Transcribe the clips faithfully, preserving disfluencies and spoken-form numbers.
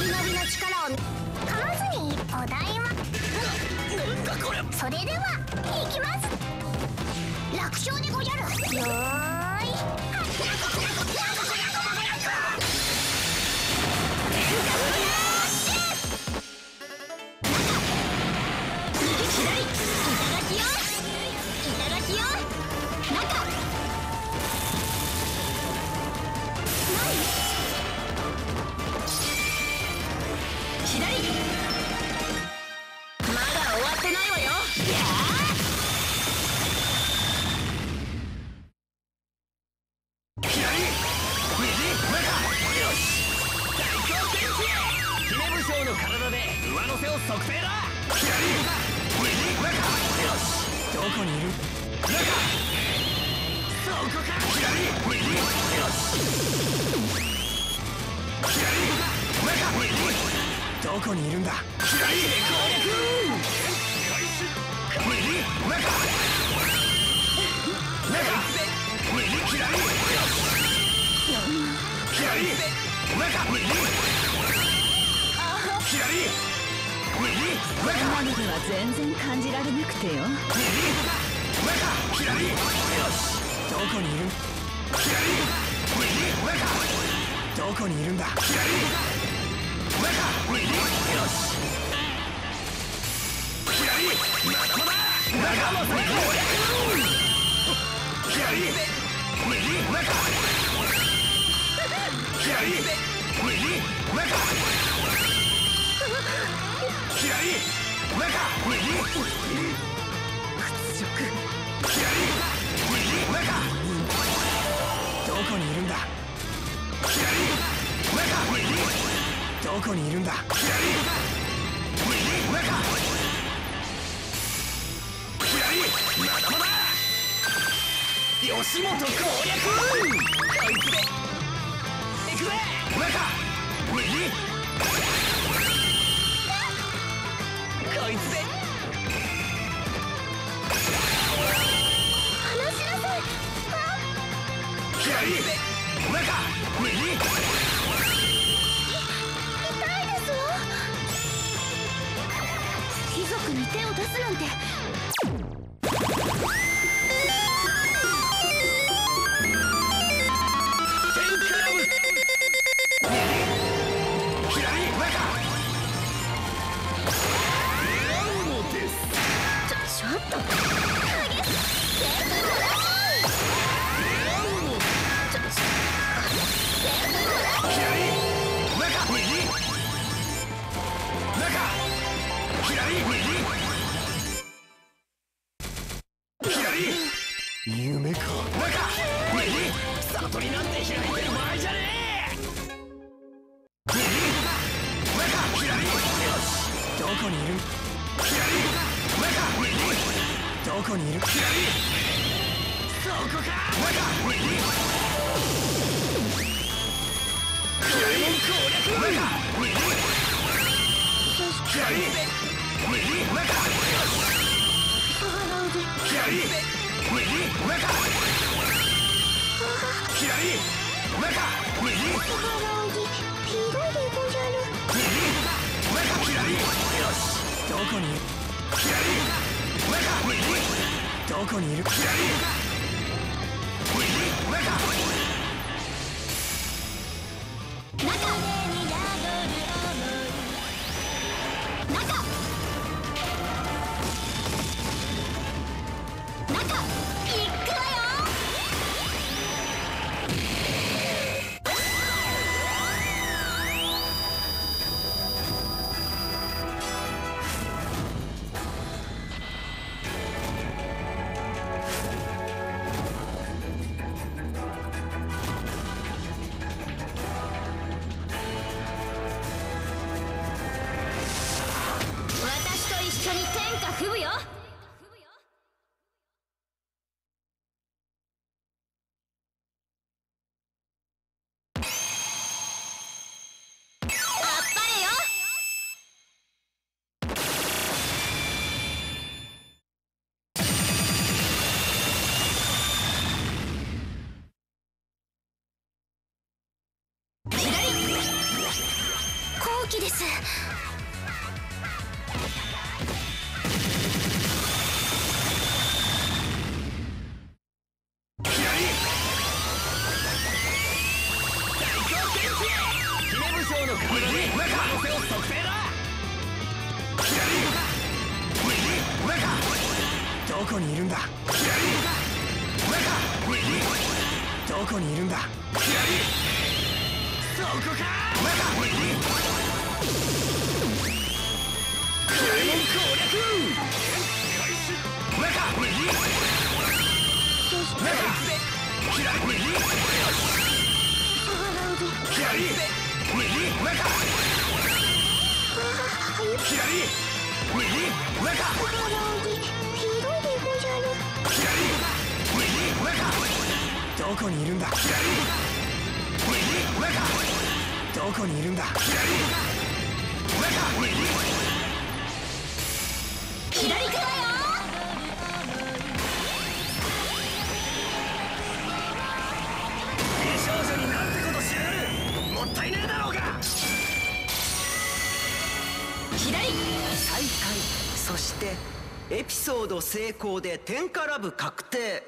忍びの力を噛まずにお題はなんだこれ。 それではいきます。楽勝でごじゃる。よーいどこにいるんだ。左へ攻略。右中中右左左中右左右中。 今のでは全然感じられなくてよ。 右中左。よし。どこにいる。左右中どこにいるんだ。左中右。よし。左仲間だ。仲間攻略。左右中左右中左右中屈辱。左右中どこにいるんだ。左中右どこにいるんだ。左右中左仲間だ。吉本攻略。こいつで行くぜ。中右こいつで離しなさい。 左中右痛いですわ。貴族に手を出すなんて。 夢か。中右悟りなんて開いてる場合じゃねえ。右中左。よし。どこにいる。左中右どこにいる。左そこか。中右左攻略。中右左右中。よし。左右中左中右母の奥ひどいでごじゃる。 右中左。よし。どこにいる。左中右どこにいる。左右中きです。 どこにいるんだ。どこにいるんだ。そこか。これも攻略。どこにいるんだ。どこにいるんだ。 左行くわよ。 美少女になんてことしやがる。もったいねえだろうが。 左。 再開、そしてエピソード成功で天下ラブ確定。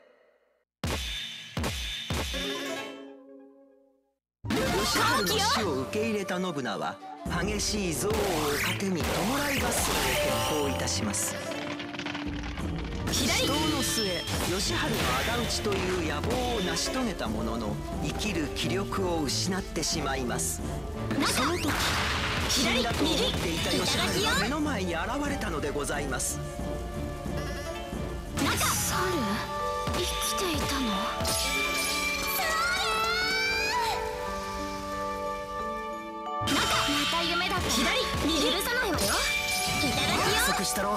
義晴の死を受け入れた信長は激しい憎悪を糧に弔い合戦を決行いたします。死闘の末、義晴の仇討ちという野望を成し遂げたものの生きる気力を失ってしまいます。その時死んだと思っていた義晴が目の前に現れたのでございます。 猿、生きていたの？また夢だった。左、右、許さないわよ。いただきよ。 約束したろ。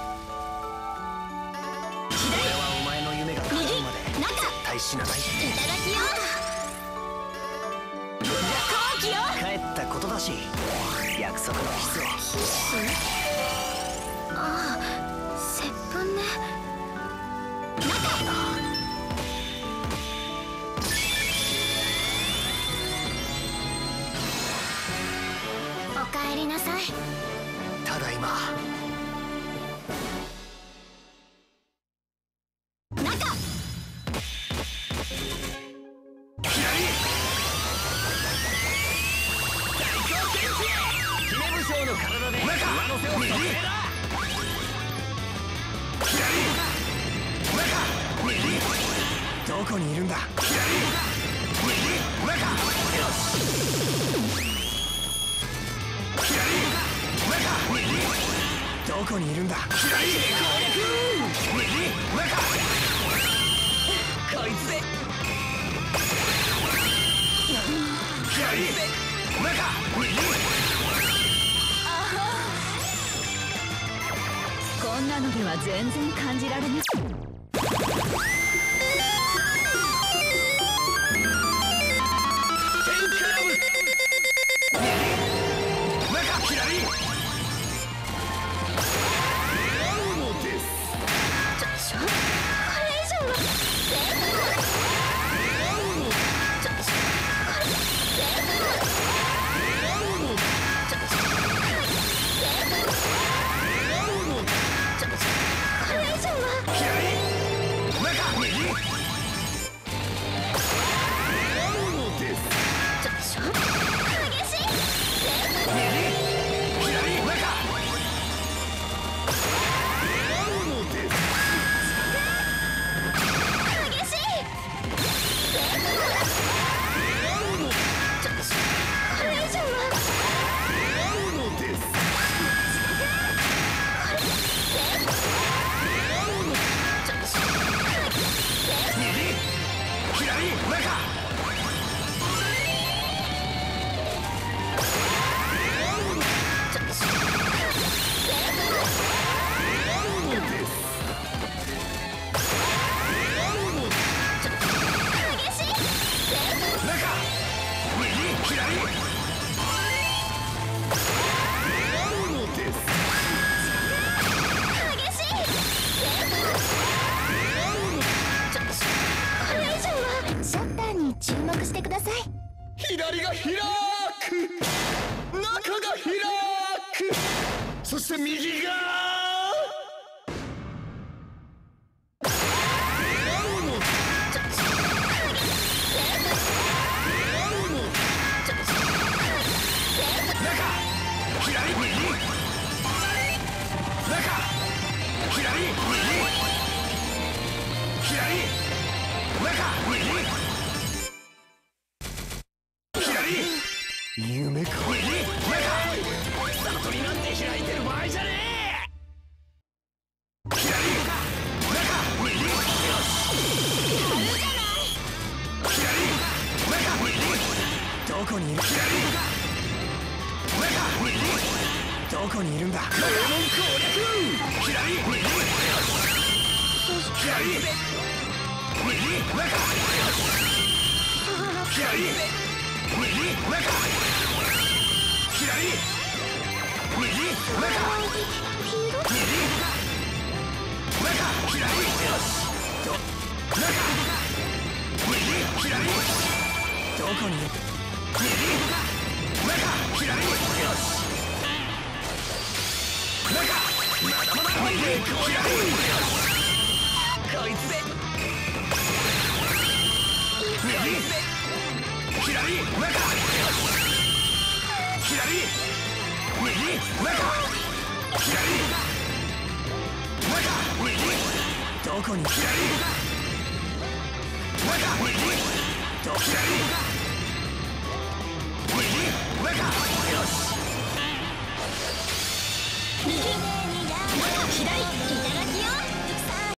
左、 俺はお前の夢が叶うまで絶対死なない。いいただきよ。後期よ。 帰ったことだし約束のキスを。 キス？ああ、接吻ね。おかえりなさい。 ただいま。 中。 左。大狂拳士。姫武将の体で上乗せを測定だ。左。右。どこにいるんだ。左。右。よし。どこにいるんだ。左。右。こいつで。左。右。 こんなのでは全然感じられない。 注目してください。 左が開く。中が開く。そして右が夢か。悟りなんて開いてる場合じゃねえ。左中右よし。左中右どこにいる。左中右どこにいるんだ。名門攻略。左右よし。左右中よし。左右中左右中右中左よし。ど中右左どこにいる。右中左よし。中まだまだ右左よし。こいつで右左中よし。左右中左中右どこに。左中右ど左右中よし。 右中左いただきよ。